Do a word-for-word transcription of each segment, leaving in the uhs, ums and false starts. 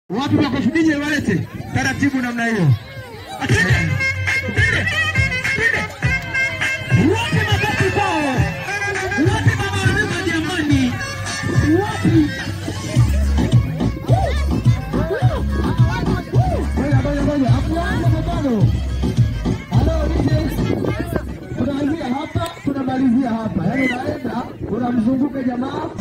Wapi makofi D J walete taratibu namna hiyo. Atende. Atende. Atende. Wapi makofi kwao? Wapi mama wanema jamani? Wapi? Ngoja ngoja ngoja. Hapo mabano. Halo D J. Tunaanzia hapa, tunamalizia hapa. Yaani unaenda, unamzunguka jamaa.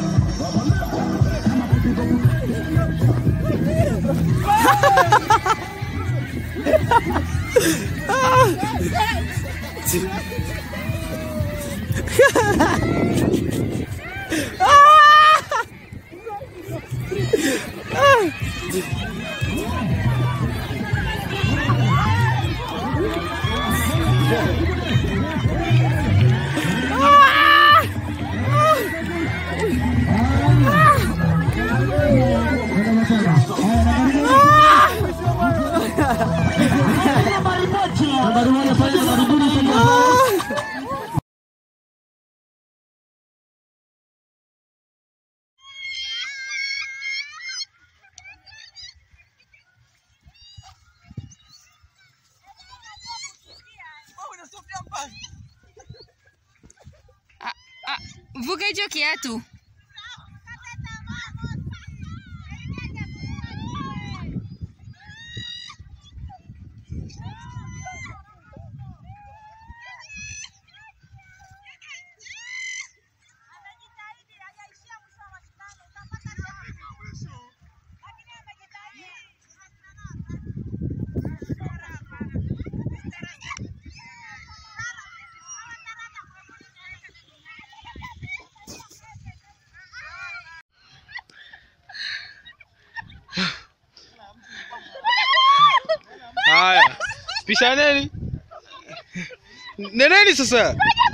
Vuka hicho kiatu. Haya. Pishaneni. Neneni sasa.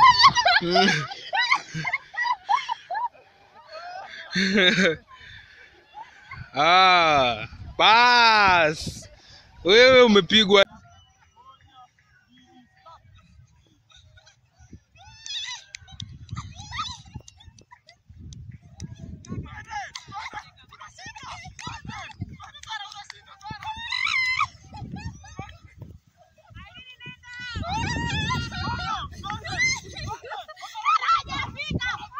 Ah, bas. Wewe umepigwa. Raja, fika!